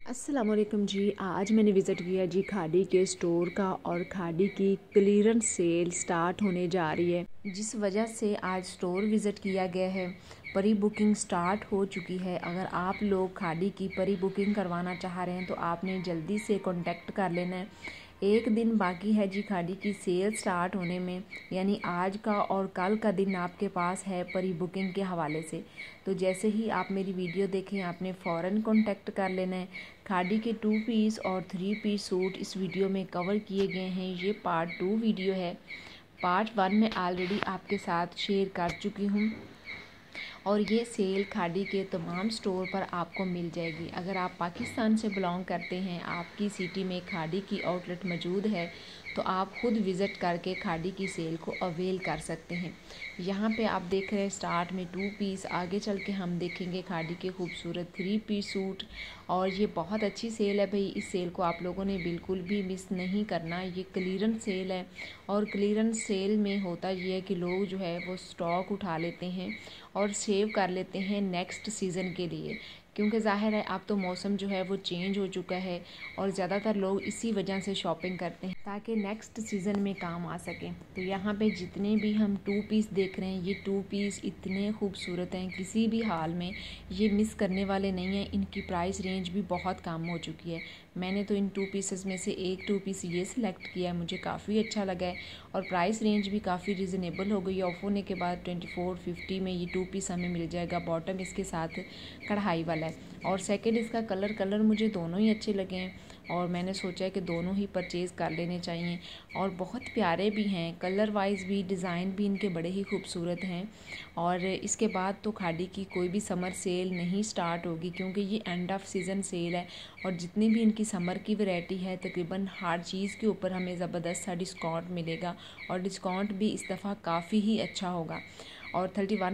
अस्सलाम वालेकुम जी। आज मैंने विज़िट किया जी खादी के स्टोर का और खादी की क्लीयरेंस सेल स्टार्ट होने जा रही है, जिस वजह से आज स्टोर विज़िट किया गया है। प्री बुकिंग स्टार्ट हो चुकी है। अगर आप लोग खादी की प्री बुकिंग करवाना चाह रहे हैं तो आपने जल्दी से कॉन्टेक्ट कर लेना है। एक दिन बाकी है जी खादी की सेल स्टार्ट होने में, यानी आज का और कल का दिन आपके पास है प्री बुकिंग के हवाले से। तो जैसे ही आप मेरी वीडियो देखें आपने फ़ौरन कॉन्टेक्ट कर लेना है। खादी के 2 पीस और 3 पीस सूट इस वीडियो में कवर किए गए हैं। ये पार्ट 2 वीडियो है। पार्ट 1 में ऑलरेडी आपके साथ शेयर कर चुकी हूँ और ये सेल खादी के तमाम स्टोर पर आपको मिल जाएगी। अगर आप पाकिस्तान से बिलोंग करते हैं, आपकी सिटी में खादी की आउटलेट मौजूद है तो आप खुद विज़िट करके खादी की सेल को अवेल कर सकते हैं। यहाँ पे आप देख रहे हैं स्टार्ट में 2 पीस, आगे चल के हम देखेंगे खादी के खूबसूरत 3 पीस सूट। और ये बहुत अच्छी सेल है भाई, इस सेल को आप लोगों ने बिल्कुल भी मिस नहीं करना। ये क्लीयरेंस सेल है और क्लीयरेंस सेल में होता ये है कि लोग जो है वो स्टॉक उठा लेते हैं और सेव कर लेते हैं नेक्स्ट सीज़न के लिए, क्योंकि ज़ाहिर है अब तो मौसम जो है वो चेंज हो चुका है और ज़्यादातर लोग इसी वजह से शॉपिंग करते हैं ताकि नेक्स्ट सीज़न में काम आ सकें। तो यहाँ पे जितने भी हम 2 पीस देख रहे हैं, ये 2 पीस इतने खूबसूरत हैं, किसी भी हाल में ये मिस करने वाले नहीं हैं। इनकी प्राइस रेंज भी बहुत कम हो चुकी है। मैंने तो इन 2 पीसेस में से एक 2 पीस ये सिलेक्ट किया है, मुझे काफ़ी अच्छा लगा है और प्राइस रेंज भी काफ़ी रिजनेबल हो गई है। ऑफ होने के बाद 2450 में ये 2 पीस हमें मिल जाएगा। बॉटम इसके साथ कढ़ाई वाला है और सेकंड इसका कलर मुझे दोनों ही अच्छे लगे हैं और मैंने सोचा है कि दोनों ही परचेज़ कर लेने चाहिए और बहुत प्यारे भी हैं। कलर वाइज भी, डिज़ाइन भी इनके बड़े ही खूबसूरत हैं। और इसके बाद तो खादी की कोई भी समर सेल नहीं स्टार्ट होगी, क्योंकि ये एंड ऑफ सीज़न सेल है और जितनी भी इनकी समर की वैरायटी है तकरीबन हर चीज़ के ऊपर हमें ज़बरदस्त सा डिस्काउंट मिलेगा और डिस्काउंट भी इस दफ़ा काफ़ी ही अच्छा होगा और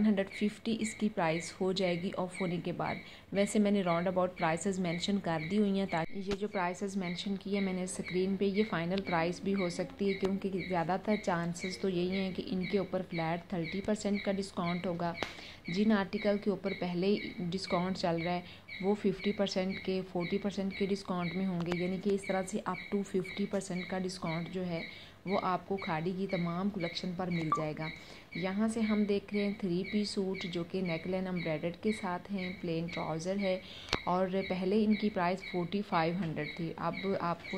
3150 इसकी प्राइस हो जाएगी ऑफ होने के बाद। वैसे मैंने राउंड अबाउट प्राइसेस मेंशन कर दी हुई हैं, ताकि ये जो प्राइसेस मेंशन किए मैंने स्क्रीन पे, ये फ़ाइनल प्राइस भी हो सकती है, क्योंकि ज़्यादातर चांसेस तो यही हैं कि इनके ऊपर फ्लैट 30% का डिस्काउंट होगा। जिन आर्टिकल के ऊपर पहले ही डिस्काउंट चल रहा है वो 50% के 40% के डिस्काउंट में होंगे, यानी कि इस तरह से अप टू 50% का डिस्काउंट जो है वो आपको खादी की तमाम कलेक्शन पर मिल जाएगा। यहाँ से हम देख रहे हैं 3 पीस सूट जो कि नेकलाइन एम्ब्रॉयडर्ड के साथ हैं, प्लेन ट्राउज़र है और पहले इनकी प्राइस 4500 थी, अब आपको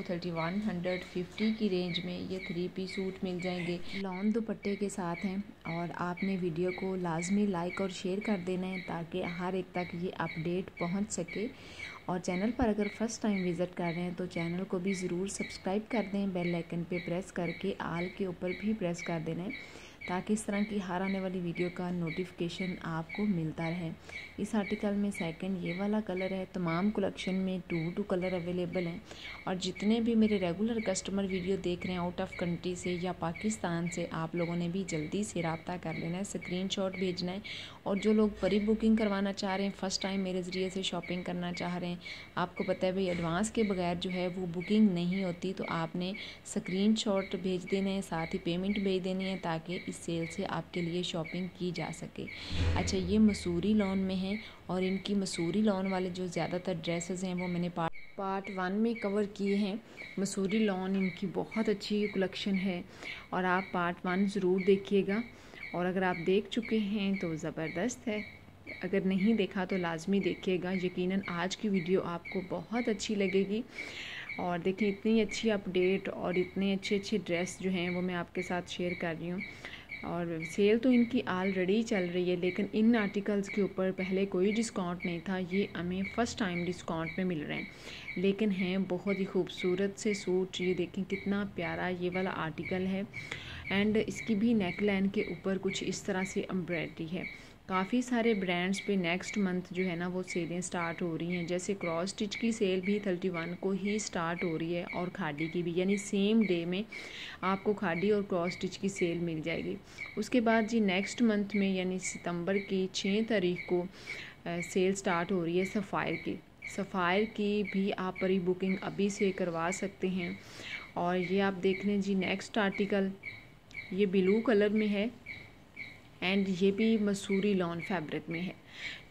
3150 की रेंज में ये 3 पीस सूट मिल जाएंगे। लॉन दुपट्टे के साथ हैं और आपने वीडियो को लाजमी लाइक और शेयर कर देना है ताकि हर एक तक ये अपडेट पहुँच सके। और चैनल पर अगर फर्स्ट टाइम विज़िट कर रहे हैं तो चैनल को भी ज़रूर सब्सक्राइब कर दें। बेल आइकन पे प्रेस करके आल के ऊपर भी प्रेस कर देना है ताकि इस तरह की हर आने वाली वीडियो का नोटिफिकेशन आपको मिलता रहे। इस आर्टिकल में सेकंड ये वाला कलर है। तमाम कलेक्शन में 2 कलर अवेलेबल हैं और जितने भी मेरे रेगुलर कस्टमर वीडियो देख रहे हैं आउट ऑफ कंट्री से या पाकिस्तान से, आप लोगों ने भी जल्दी से रब्ता कर लेना है, स्क्रीनशॉट भेजना है। और जो लोग प्री बुकिंग करवाना चाह रहे हैं, फ़र्स्ट टाइम मेरे ज़रिए से शॉपिंग करना चाह रहे हैं, आपको पता है भाई एडवांस के बगैर जो है वो बुकिंग नहीं होती, तो आपने स्क्रीनशॉट भेज देने हैं, साथ ही पेमेंट भेज देनी है ताकि इस सेल से आपके लिए शॉपिंग की जा सके। अच्छा, ये मसूरी लॉन में है और इनकी मसूरी लॉन वाले जो ज़्यादातर ड्रेसेस हैं वो मैंने पार्ट 1 में कवर किए हैं। मसूरी लॉन इनकी बहुत अच्छी कलेक्शन है और आप पार्ट 1 ज़रूर देखिएगा और अगर आप देख चुके हैं तो ज़बरदस्त है, अगर नहीं देखा तो लाजमी देखिएगा। यकीनन आज की वीडियो आपको बहुत अच्छी लगेगी। और देखिए इतनी अच्छी अपडेट और इतने अच्छे ड्रेस जो हैं वो मैं आपके साथ शेयर कर रही हूँ। और सेल तो इनकी ऑलरेडी चल रही है, लेकिन इन आर्टिकल्स के ऊपर पहले कोई डिस्काउंट नहीं था, ये हमें फ़र्स्ट टाइम डिस्काउंट में मिल रहे हैं, लेकिन हैं बहुत ही खूबसूरत से सूट। ये देखें कितना प्यारा ये वाला आर्टिकल है एंड इसकी भी नेकलाइन के ऊपर कुछ इस तरह से एम्ब्रॉयडरी है। काफ़ी सारे ब्रांड्स पे नेक्स्ट मंथ जो है ना वो सेलें स्टार्ट हो रही हैं, जैसे क्रॉस स्टिच की सेल भी 31 को ही स्टार्ट हो रही है और खादी की भी, यानी सेम डे में आपको खादी और क्रॉस स्टिच की सेल मिल जाएगी। उसके बाद जी नेक्स्ट मंथ में यानी सितंबर की 6 तारीख को सेल स्टार्ट हो रही है सफ़ायर की भी आप प्री बुकिंग अभी से करवा सकते हैं। और ये आप देख लें जी नेक्स्ट आर्टिकल, ये ब्लू कलर में है एंड ये भी मसूरी लॉन फैब्रिक में है।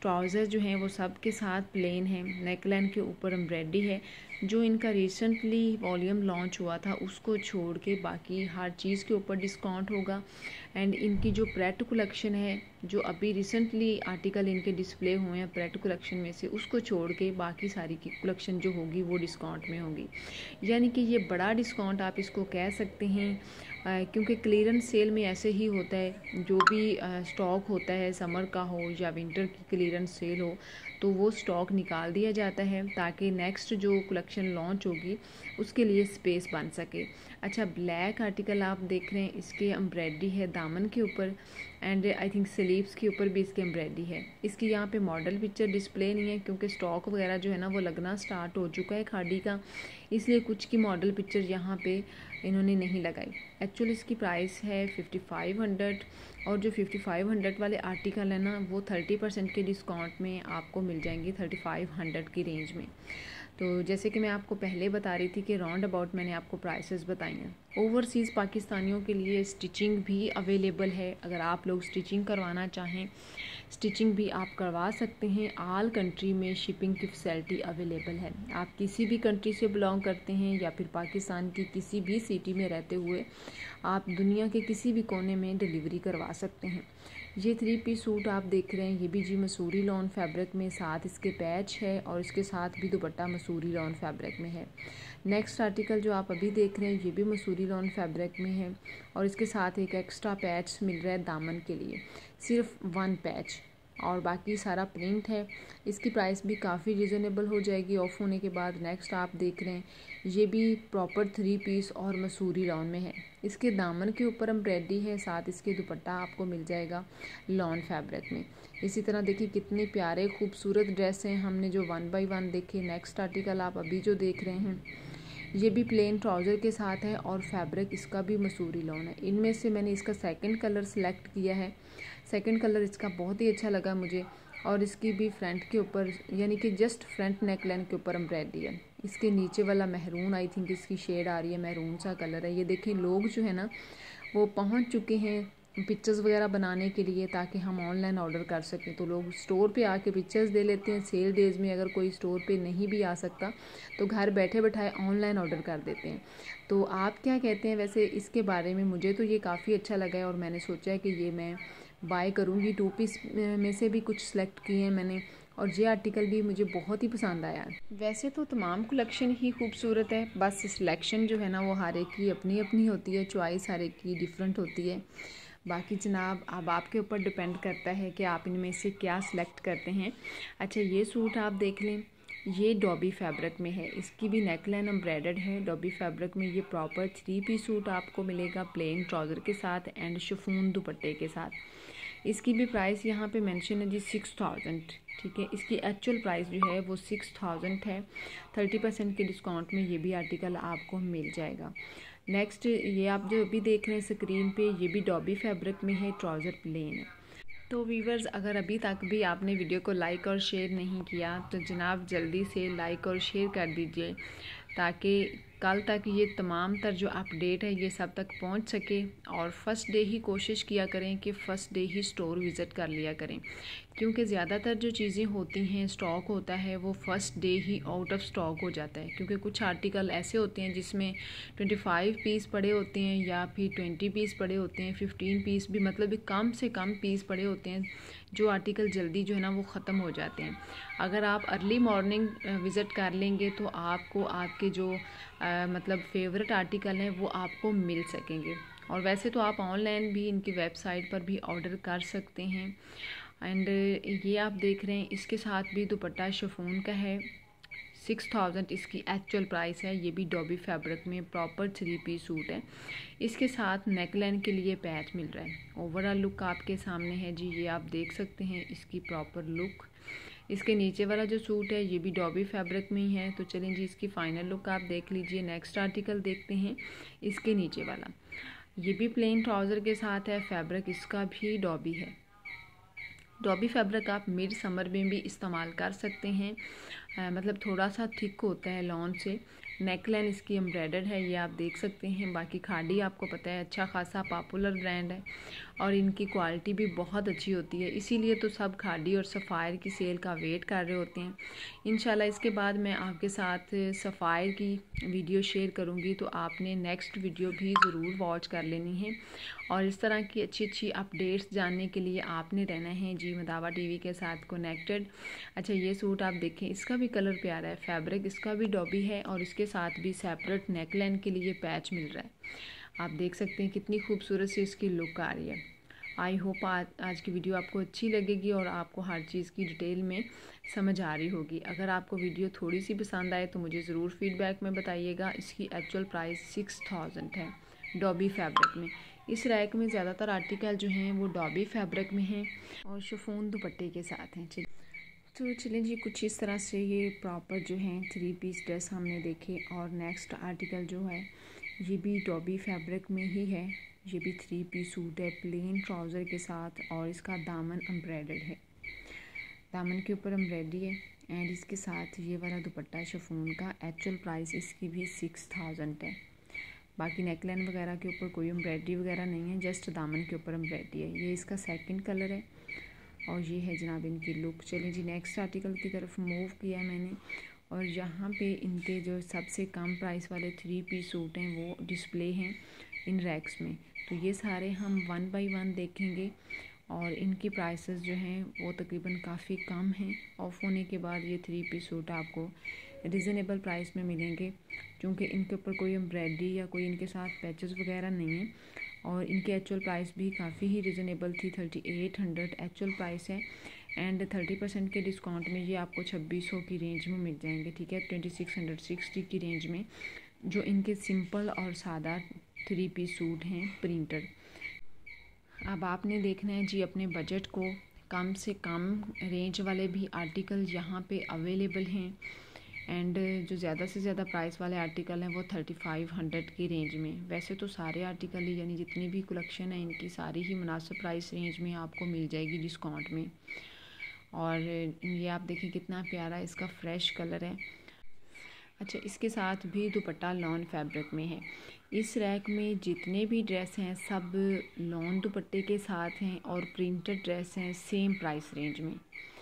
ट्राउज़र जो हैं वो सब के साथ प्लेन है, नेकलाइन के ऊपर एम्ब्रॉयडरी है। जो इनका रिसेंटली वॉल्यूम लॉन्च हुआ था उसको छोड़ के बाकी हर चीज़ के ऊपर डिस्काउंट होगा। एंड इनकी जो प्रेट कलेक्शन है, जो अभी रिसेंटली आर्टिकल इनके डिस्प्ले हुए हैं प्रेट कलेक्शन में से, उसको छोड़ के बाकी सारी की कलेक्शन जो होगी वो डिस्काउंट में होगी। यानी कि ये बड़ा डिस्काउंट आप इसको कह सकते हैं, क्योंकि क्लीयरेंस सेल में ऐसे ही होता है। जो भी स्टॉक होता है, समर का हो या विंटर की क्लीयरेंस सेल हो, तो वो स्टॉक निकाल दिया जाता है ताकि नेक्स्ट जो कलेक्शन लॉन्च होगी उसके लिए स्पेस बन सके। अच्छा, ब्लैक आर्टिकल आप देख रहे हैं, इसके एम्ब्रॉयडरी है दामन के ऊपर एंड आई थिंक स्लीव्स के ऊपर भी इसकी एम्ब्रॉयडरी है। इसकी यहाँ पे मॉडल पिक्चर डिस्प्ले नहीं है क्योंकि स्टॉक वगैरह जो है ना वो लगना स्टार्ट हो चुका है खादी का, इसलिए कुछ की मॉडल पिक्चर यहाँ पे इन्होंने नहीं लगाई। एक्चुअली इसकी प्राइस है 5500 और जो 5500 वाले आर्टिकल है ना वो 30% के डिस्काउंट में आपको मिल जाएंगे 3500 की रेंज में। तो जैसे कि मैं आपको पहले बता रही थी कि राउंड अबाउट मैंने आपको प्राइसेस बताई हैं। ओवरसीज़ पाकिस्तानियों के लिए स्टिचिंग भी अवेलेबल है। अगर आप लोग स्टिचिंग करवाना चाहें, स्टिचिंग भी आप करवा सकते हैं। ऑल कंट्री में शिपिंग की फैसिलिटी अवेलेबल है। आप किसी भी कंट्री से बिलोंग करते हैं या फिर पाकिस्तान की किसी भी सिटी में रहते हुए आप दुनिया के किसी भी कोने में डिलीवरी करवा सकते हैं। ये 3 पीस सूट आप देख रहे हैं, ये भी जी मसूरी लॉन फैब्रिक में, साथ इसके पैच है और इसके साथ भी दुपट्टा मसूरी लॉन फैब्रिक में है। नेक्स्ट आर्टिकल जो आप अभी देख रहे हैं ये भी मसूरी लॉन फैब्रिक में है और इसके साथ एक एक्स्ट्रा पैच मिल रहा है दामन के लिए, सिर्फ 1 पैच और बाकी सारा प्रिंट है। इसकी प्राइस भी काफ़ी रिजनेबल हो जाएगी ऑफ होने के बाद। नेक्स्ट आप देख रहे हैं ये भी प्रॉपर 3 पीस और मसूरी लॉन में है। इसके दामन के ऊपर एम्ब्रॉयडरी है, साथ इसके दुपट्टा आपको मिल जाएगा लॉन फैब्रिक में। इसी तरह देखिए कितने प्यारे खूबसूरत ड्रेस हैं हमने जो 1 बाय 1 देखे। नेक्स्ट आर्टिकल आप अभी जो देख रहे हैं ये भी प्लेन ट्राउज़र के साथ है और फैब्रिक इसका भी मसूरी लॉन है। इनमें से मैंने इसका सेकंड कलर सेलेक्ट किया है। सेकंड कलर इसका बहुत ही अच्छा लगा मुझे और इसकी भी फ्रंट के ऊपर यानी कि जस्ट फ्रंट नेकलाइन के ऊपर एम्ब्रॉयडरी है। इसके नीचे वाला महरून, आई थिंक इसकी शेड आ रही है, महरून सा कलर है। ये देखिए लोग जो है ना वो पहुंच चुके हैं पिक्चर्स वगैरह बनाने के लिए ताकि हम ऑनलाइन ऑर्डर कर सकें। तो लोग स्टोर पे आके पिक्चर्स दे लेते हैं। सेल डेज़ में अगर कोई स्टोर पे नहीं भी आ सकता तो घर बैठे बैठाए ऑनलाइन ऑर्डर कर देते हैं। तो आप क्या कहते हैं वैसे इसके बारे में? मुझे तो ये काफ़ी अच्छा लगा है और मैंने सोचा है कि ये मैं बाय करूँगी। 2 पीस में से भी कुछ सेलेक्ट किए हैं मैंने और ये आर्टिकल भी मुझे बहुत ही पसंद आया। वैसे तो तमाम कलेक्शन ही खूबसूरत है, बस सिलेक्शन जो है ना वो हर एक की अपनी अपनी होती है, चॉइस हर एक की डिफरेंट होती है। बाकी जनाब अब आपके ऊपर डिपेंड करता है कि आप इनमें से क्या सिलेक्ट करते हैं। अच्छा, ये सूट आप देख लें, ये डॉबी फैब्रिक में है। इसकी भी नेकलाइन एम्ब्रॉयडर्ड है डॉबी फैब्रिक में। ये प्रॉपर 3 पीस सूट आपको मिलेगा प्लेन ट्राउज़र के साथ एंड शिफॉन दुपट्टे के साथ। इसकी भी प्राइस यहाँ पे मेंशन है जी 6000, ठीक है। इसकी एक्चुअल प्राइस जो है वो 6000 है। 30% के डिस्काउंट में ये भी आर्टिकल आपको मिल जाएगा। नेक्स्ट ये आप जो अभी देख रहे हैं स्क्रीन पे, ये भी डॉबी फैब्रिक में है, ट्राउज़र प्लेन है। तो व्यूवर्स, अगर अभी तक भी आपने वीडियो को लाइक और शेयर नहीं किया तो जनाब जल्दी से लाइक और शेयर कर दीजिए ताकि कल तक ये तमाम तर जो अपडेट है ये सब तक पहुंच सके। और फर्स्ट डे ही कोशिश किया करें कि फ़र्स्ट डे ही स्टोर विज़िट कर लिया करें, क्योंकि ज़्यादातर जो चीज़ें होती हैं स्टॉक होता है वो फ़र्स्ट डे ही आउट ऑफ स्टॉक हो जाता है। क्योंकि कुछ आर्टिकल ऐसे होते हैं जिसमें 25 पीस पड़े होते हैं या फिर 20 पीस पड़े होते हैं, 15 पीस भी, मतलब कम से कम पीस पड़े होते हैं, जो आर्टिकल जल्दी जो है ना वो ख़त्म हो जाते हैं। अगर आप अर्ली मॉर्निंग विज़िट कर लेंगे तो आपको आपके जो मतलब फेवरेट आर्टिकल हैं वो आपको मिल सकेंगे। और वैसे तो आप ऑनलाइन भी इनकी वेबसाइट पर भी ऑर्डर कर सकते हैं। एंड ये आप देख रहे हैं इसके साथ भी दुपट्टा शिफॉन का है। 6000 इसकी एक्चुअल प्राइस है। ये भी डॉबी फैब्रिक में प्रॉपर 3 पीस सूट है। इसके साथ नेकलाइन के लिए पैच मिल रहा है। ओवरऑल लुक आपके सामने है जी, ये आप देख सकते हैं इसकी प्रॉपर लुक। इसके नीचे वाला जो सूट है ये भी डॉबी फैब्रिक में ही है। तो चलें जी इसकी फ़ाइनल लुक आप देख लीजिए। नेक्स्ट आर्टिकल देखते हैं इसके नीचे वाला। ये भी प्लेन ट्राउज़र के साथ है, फैब्रिक इसका भी डॉबी है। डॉबी फैब्रिक आप मिड समर में भी इस्तेमाल कर सकते हैं। मतलब थोड़ा सा थिक होता है लॉन से। नेकलाइन इसकी एम्ब्रॉयडर्ड है, ये आप देख सकते हैं। बाकी खाड़ी आपको पता है अच्छा खासा पॉपुलर ब्रांड है और इनकी क्वालिटी भी बहुत अच्छी होती है, इसीलिए तो सब खाड़ी और सफ़ायर की सेल का वेट कर रहे होते हैं। इंशाल्लाह इसके बाद मैं आपके साथ सफ़ायर की वीडियो शेयर करूंगी, तो आपने नेक्स्ट वीडियो भी ज़रूर वॉच कर लेनी है। और इस तरह की अच्छी अच्छी अपडेट्स जानने के लिए आपने रहना है जी मदावा टीवी के साथ कनेक्टेड। अच्छा, ये सूट आप देखें, इसका भी कलर प्यारा है, फैब्रिक इसका भी डॉबी है और इसके साथ भी सेपरेट नेकलाइन के लिए पैच मिल रहा है। आप देख सकते हैं कितनी खूबसूरत सी इसकी लुक आ रही है। आई होप आज की वीडियो आपको अच्छी लगेगी और आपको हर चीज़ की डिटेल में समझ आ रही होगी। अगर आपको वीडियो थोड़ी सी पसंद आए तो मुझे ज़रूर फीडबैक में बताइएगा। इसकी एक्चुअल प्राइस 6000 है डॉबी फैब्रिक में। इस रैक में ज़्यादातर आर्टिकल जो हैं वो डॉबी फैब्रिक में हैं और शिफॉन दुपट्टे के साथ हैं। तो चलें जी, कुछ इस तरह से ये प्रॉपर जो हैं 3 पीस ड्रेस हमने देखे। और नेक्स्ट आर्टिकल जो है ये भी डॉबी फैब्रिक में ही है। ये भी 3 पीस सूट है प्लेन ट्राउज़र के साथ और इसका दामन एम्ब्रॉयडर्ड है, दामन के ऊपर एम्ब्रॉयडरी है एंड इसके साथ ये वाला दुपट्टा शिफॉन का। एक्चुअल प्राइस इसकी भी 6000 है। बाकी नेकलाइन वगैरह के ऊपर कोई एम्ब्रॉयडरी वगैरह नहीं है, जस्ट दामन के ऊपर एम्ब्रॉयडरी है। ये इसका सेकंड कलर है और ये है जनाब इनकी लुक। चलें जी, नेक्स्ट आर्टिकल की तरफ मूव किया मैंने और यहाँ पे इनके जो सबसे कम प्राइस वाले 3 पीस सूट हैं वो डिस्प्ले हैं इन रैक्स में। तो ये सारे हम 1 बाय 1 देखेंगे और इनकी प्राइसेस जो हैं वो तकरीबन काफ़ी कम हैं। ऑफ होने के बाद ये 3 पीस सूट आपको रिज़नेबल प्राइस में मिलेंगे, क्योंकि इनके ऊपर कोई एम्ब्रॉयडरी या कोई इनके साथ पैचेस वगैरह नहीं है। और इनकी एक्चुअल प्राइस भी काफ़ी ही रिजनेबल थी, 3800 एक्चुअल प्राइस है एंड 30% के डिस्काउंट में ये आपको 2600 की रेंज में मिल जाएंगे। ठीक है, 2660 की रेंज में जो इनके सिंपल और सादा 3 पीस सूट हैं प्रिंटेड। अब आपने देखना है जी अपने बजट को, कम से कम रेंज वाले भी आर्टिकल यहाँ पे अवेलेबल हैं एंड जो ज़्यादा से ज़्यादा प्राइस वाले आर्टिकल हैं वो 3500 की रेंज में। वैसे तो सारे आर्टिकल ही यानी जितनी भी कलेक्शन है इनकी सारी ही मुनासिब प्राइस रेंज में आपको मिल जाएगी डिस्काउंट में। और ये आप देखें कितना प्यारा इसका फ्रेश कलर है। अच्छा, इसके साथ भी दुपट्टा लॉन फैब्रिक में है। इस रैक में जितने भी ड्रेस हैं सब लॉन दुपट्टे के साथ हैं और प्रिंटेड ड्रेस हैं सेम प्राइस रेंज में।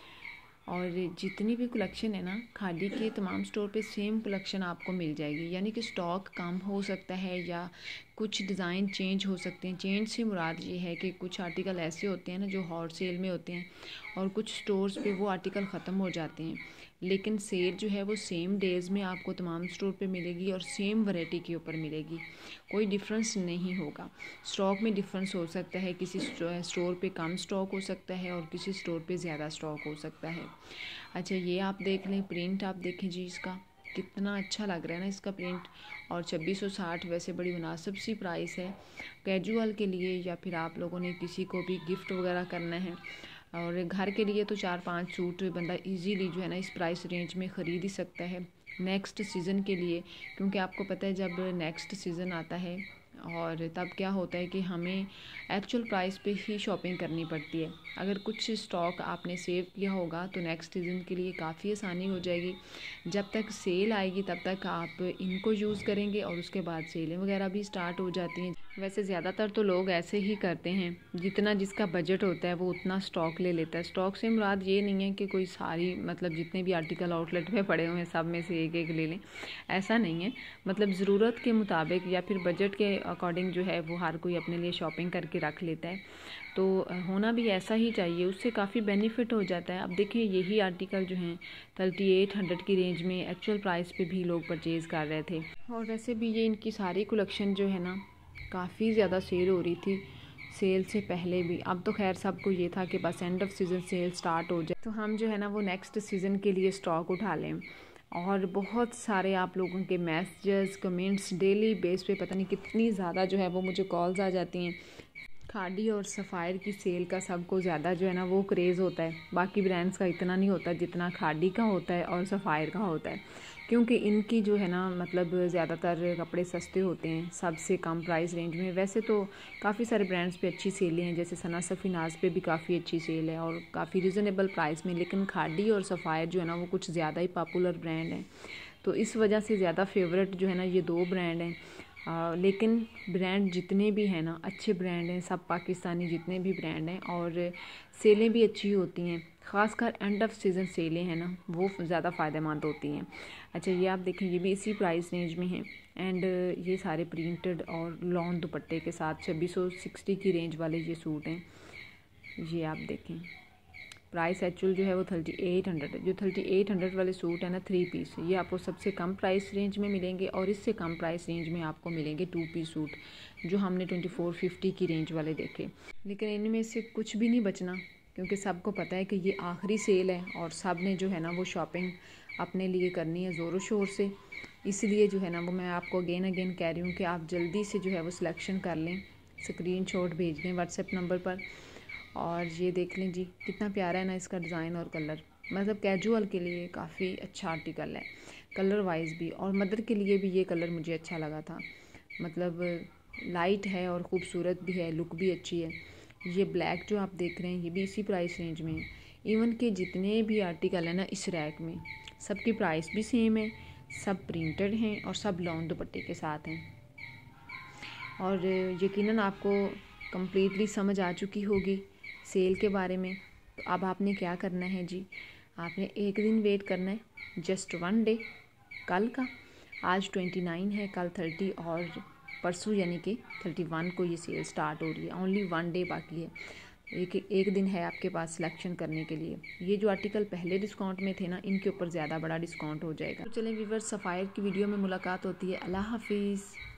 और जितनी भी कलेक्शन है ना खादी के तमाम स्टोर पे सेम कलेक्शन आपको मिल जाएगी, यानी कि स्टॉक कम हो सकता है या कुछ डिज़ाइन चेंज हो सकते हैं। चेंज से मुराद ये है कि कुछ आर्टिकल ऐसे होते हैं ना जो हॉट सेल में होते हैं और कुछ स्टोर्स पे वो आर्टिकल ख़त्म हो जाते हैं, लेकिन सेल जो है वो सेम डेज़ में आपको तमाम स्टोर पे मिलेगी और सेम वैरायटी के ऊपर मिलेगी, कोई डिफरेंस नहीं होगा। स्टॉक में डिफरेंस हो सकता है, किसी स्टोर पे कम स्टॉक हो सकता है और किसी स्टोर पे ज़्यादा स्टॉक हो सकता है। अच्छा, ये आप देख लें, प्रिंट आप देखें जी, इसका कितना अच्छा लग रहा है ना इसका प्रिंट। और 2660 वैसे बड़ी मुनासिब सी प्राइस है कैजुअल के लिए, या फिर आप लोगों ने किसी को भी गिफ्ट वगैरह करना है और घर के लिए तो 4-5 सूट बंदा इजीली जो है ना इस प्राइस रेंज में ख़रीद ही सकता है नेक्स्ट सीज़न के लिए। क्योंकि आपको पता है जब नेक्स्ट सीज़न आता है और तब क्या होता है कि हमें एक्चुअल प्राइस पे ही शॉपिंग करनी पड़ती है। अगर कुछ स्टॉक आपने सेव किया होगा तो नेक्स्ट सीज़न के लिए काफ़ी आसानी हो जाएगी। जब तक सेल आएगी तब तक आप इनको यूज़ करेंगे और उसके बाद सेलें वगैरह भी स्टार्ट हो जाती हैं। वैसे ज़्यादातर तो लोग ऐसे ही करते हैं, जितना जिसका बजट होता है वो उतना स्टॉक ले लेता है। स्टॉक से मुराद ये नहीं है कि कोई सारी मतलब जितने भी आर्टिकल आउटलेट में पड़े हुए हैं सब में से एक एक ले लें, ऐसा नहीं है। मतलब ज़रूरत के मुताबिक या फिर बजट के अकॉर्डिंग जो है वो हर कोई अपने लिए शॉपिंग करके रख लेता है, तो होना भी ऐसा ही चाहिए, उससे काफ़ी बेनिफिट हो जाता है। अब देखिए यही आर्टिकल जो हैं 3800 की रेंज में एक्चुअल प्राइस पे भी लोग परचेज़ कर रहे थे। और वैसे भी ये इनकी सारी कलेक्शन जो है ना काफ़ी ज़्यादा सेल हो रही थी सेल से पहले भी। अब तो खैर सबको ये था कि बस end of season sale start हो जाए तो हम जो है ना वो नेक्स्ट सीज़न के लिए स्टॉक उठा लें। और बहुत सारे आप लोगों के मैसेजेस कमेंट्स डेली बेस पे पता नहीं कितनी ज़्यादा जो है वो मुझे कॉल्स आ जाती हैं। खादी और सफ़ायर की सेल का सबको ज़्यादा जो है ना वो क्रेज़ होता है, बाकी ब्रांड्स का इतना नहीं होता जितना खादी का होता है और सफ़ायर का होता है। क्योंकि इनकी जो है ना मतलब ज़्यादातर कपड़े सस्ते होते हैं, सबसे कम प्राइस रेंज में। वैसे तो काफ़ी सारे ब्रांड्स पे अच्छी सेलें हैं, जैसे सना सफ़ीनाज़ पे भी काफ़ी अच्छी सेल है और काफ़ी रिजनेबल प्राइस में, लेकिन खादी और सफ़ायर जो है ना वो कुछ ज़्यादा ही पॉपुलर ब्रांड हैं, तो इस वजह से ज़्यादा फेवरेट जो है ना ये दो ब्रांड हैं। लेकिन ब्रांड जितने भी हैं ना अच्छे ब्रांड हैं, सब पाकिस्तानी जितने भी ब्रांड हैं, और सेलें भी अच्छी होती हैं। ख़ासकर एंड ऑफ सीज़न सेलें हैं ना वो ज़्यादा फ़ायदेमंद होती हैं। अच्छा, ये आप देखें, ये भी इसी प्राइस रेंज में है एंड ये सारे प्रिंटेड और लॉन दुपट्टे के साथ 2660 की रेंज वाले ये सूट हैं। ये आप देखें, प्राइस एक्चुअल जो है वो 3800 है। जो 3800 वाले सूट है ना 3 पीस, ये आपको सबसे कम प्राइस रेंज में मिलेंगे, और इससे कम प्राइस रेंज में आपको मिलेंगे 2 पीस सूट जो हमने 2450 की रेंज वाले देखे। लेकिन इनमें से कुछ भी नहीं बचना, क्योंकि सबको पता है कि ये आखिरी सेल है और सब ने जो है ना वो शॉपिंग अपने लिए करनी है ज़ोरों शोर से। इसलिए जो है ना वो मैं आपको अगेन कह रही हूँ कि आप जल्दी से जो है वो सिलेक्शन कर लें, स्क्रीनशॉट भेज दें व्हाट्सएप नंबर पर। और ये देख लें जी, कितना प्यारा है ना इसका डिज़ाइन और कलर, मतलब कैजुअल के लिए काफ़ी अच्छा आर्टिकल है कलर वाइज भी, और मदर के लिए भी ये कलर मुझे अच्छा लगा था। मतलब लाइट है और ख़ूबसूरत भी है, लुक भी अच्छी है। ये ब्लैक जो आप देख रहे हैं ये भी इसी प्राइस रेंज में है। इवन के जितने भी आर्टिकल है ना इस रैक में, सबकी प्राइस भी सेम है, सब प्रिंटेड हैं और सब लॉन दुपट्टे के साथ हैं। और यकीनन आपको कम्प्लीटली समझ आ चुकी होगी सेल के बारे में। तो अब आपने क्या करना है जी, आपने एक दिन वेट करना है, जस्ट 1 डे। कल का, आज 29 है, कल 30 और परसों यानी कि 31 को ये सेल स्टार्ट हो रही है। ओनली 1 डे बाकी है, एक दिन है आपके पास सिलेक्शन करने के लिए। ये जो आर्टिकल पहले डिस्काउंट में थे ना इनके ऊपर ज़्यादा बड़ा डिस्काउंट हो जाएगा। तो चलें व्यूअर्स, सफ़ायर की वीडियो में मुलाकात होती है। अल्लाह हाफिज़।